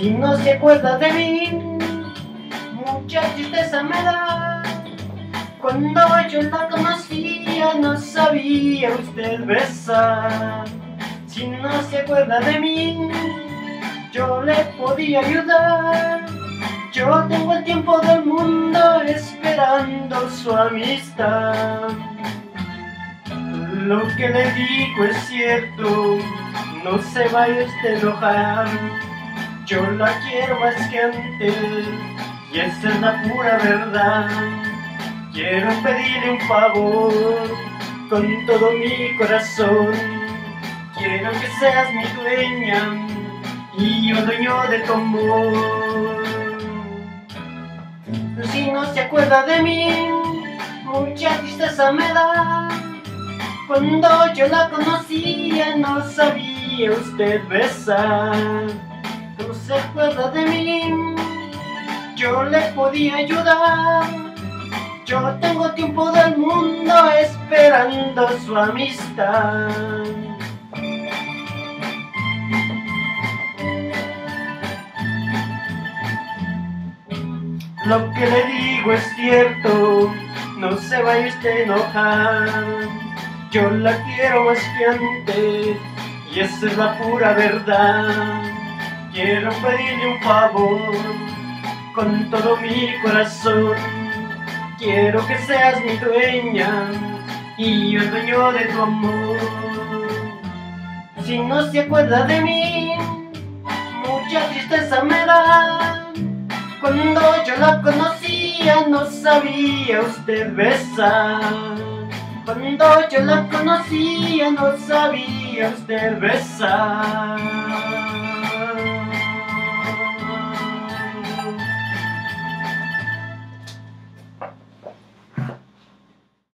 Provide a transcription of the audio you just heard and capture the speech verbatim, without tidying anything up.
Si no se acuerda de mí, mucha tristeza me da. Cuando yo la conocía no sabía usted besar. Si no se acuerda de mí, yo le podía ayudar. Yo tengo el tiempo del mundo esperando su amistad. Lo que le digo es cierto, no se vaya usted a enojar. Yo la quiero más que antes y esa es la pura verdad. Quiero pedirle un favor con todo mi corazón. Quiero que seas mi dueña y yo dueño de tu amor. Si no se acuerda de mí, mucha tristeza me da. Cuando yo la conocía no sabía usted besar. No se acuerda de mí, yo le podía ayudar. Yo tengo tiempo del mundo esperando su amistad. Lo que le digo es cierto, no se vaya usted a enojar. Yo la quiero más que antes y esa es la pura verdad. Quiero pedirle un favor con todo mi corazón. Quiero que seas mi dueña y yo el dueño de tu amor. Si no se acuerda de mí, mucha tristeza me da. Cuando yo la conocía no sabía usted besar. Cuando yo la conocía no sabía usted besar.